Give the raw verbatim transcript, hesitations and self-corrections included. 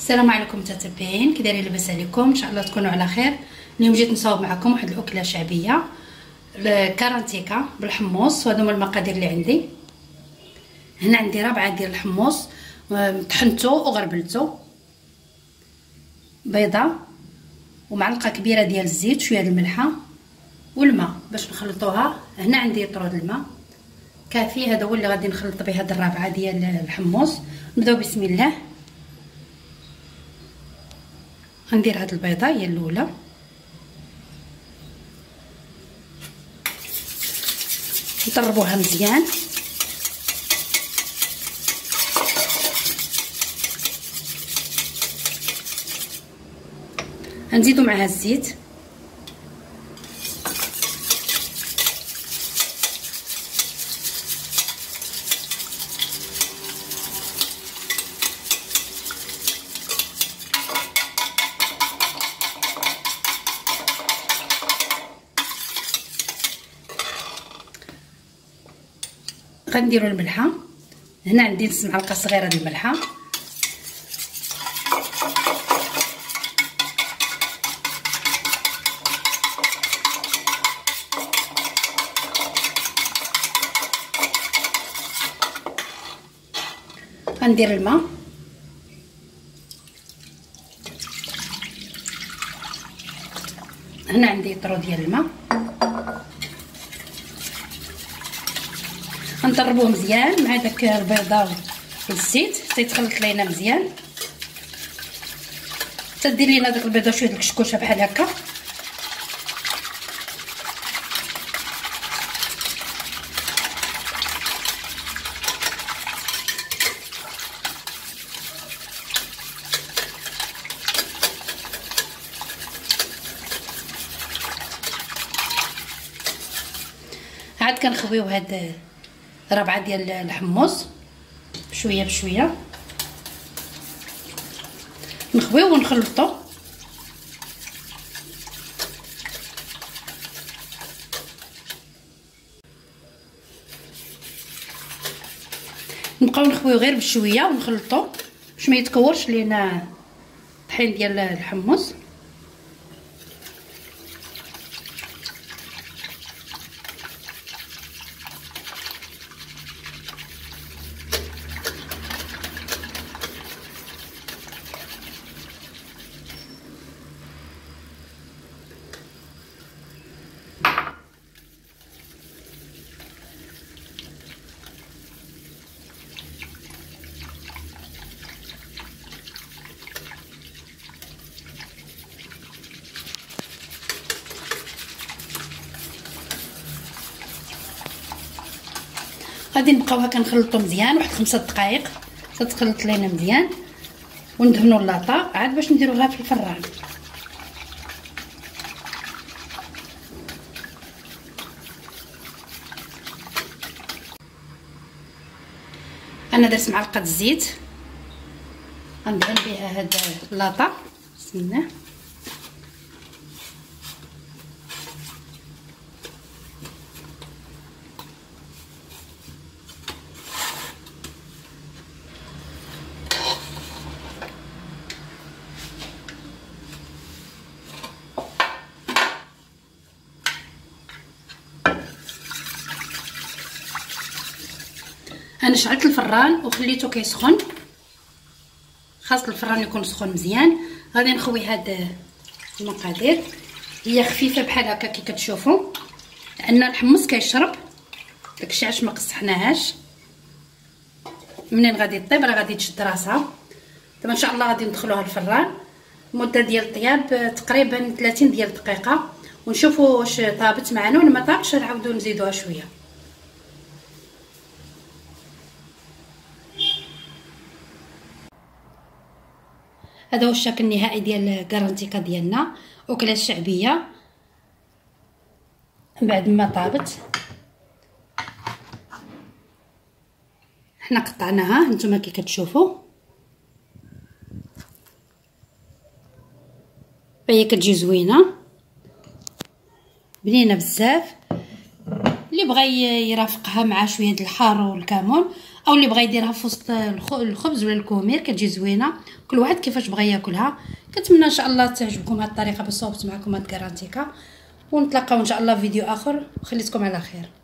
السلام عليكم متتبعين، كي دايرين؟ لاباس عليكم؟ ان شاء الله تكونوا على خير. اليوم جيت نصاوب معكم واحد الاكله شعبيه، الكارانتيكا بالحمص. وهذو هما المقادير اللي عندي. هنا عندي ربعه ديال الحمص طحنته وغربلته، بيضه ومعلقه كبيره ديال الزيت، شويه ديال الملحه والماء باش نخلطوها. هنا عندي طرود الماء كافي، هذا هو اللي غادي نخلط به هاد الربعه ديال الحمص. نبداو بسم الله. غندير هاد البيضه هي الاولى، نطربوها مزيان. غنزيدو معها الزيت، غنديروا الملحه. هنا عندي نص معلقه صغيره ديال الملحه، غندير الماء، هنا عندي طرو ديال الماء. غنطربوه مزيان مع داك البيضه والزيت حتى يتخلط لينا مزيان، حتى دير لينا داك البيضه شويه ديال الكشكوشه بحال هكا. عاد كنخويو هاد ربعه ديال الحمص بشويه بشويه، نخويو ونخلطو. نبقاو نخويو غير بشويه ونخلطو باش ما يتكورش لينا الطحين ديال الحمص. غادي نبقاو هكا نخلطو مزيان واحد خمسة دقائق حتى تخلط لينا مزيان، وندهنوا اللاطه عاد باش نديروها في الفران. انا درت معلقه الزيت غندهن بها هاد اللاطه. بسم الله. انا شعلت الفران وخليته كيسخن، خاص الفران يكون سخون مزيان. غادي نخوي هاد المقادير، هي خفيفه بحال هكا كي كتشوفوا، لان الحمص كيشرب داكشي علاش ما قصحناهاش. منين غادي طيب راه غادي تشد راسها. دابا ان شاء الله غادي ندخلوها الفران. المده ديال الطياب تقريبا ثلاثين ديال الدقيقه، ونشوفوا واش طابت معنا ولا ما طابتش، نعاودو نزيدوها شويه. هذا هو الشكل النهائي ديال الكارانتيكا ديالنا، اكله شعبيه بعد ما طابت. حنا قطعناها نتوما كي كتشوفوا، فهي كتجي زوينه بنينه بزاف. اللي بغى يرافقها مع شويه د الحار والكمون او اللي بغى يديرها في وسط الخبز ولا الكومير كتجي زوينه. كل واحد كيفاش بغى ياكلها. كنتمنى ان شاء الله تعجبكم هذه الطريقه باش صوبت معكم هاد كرانتيكا، ونتلاقاو ان شاء الله في فيديو اخر وخليتكم على خير.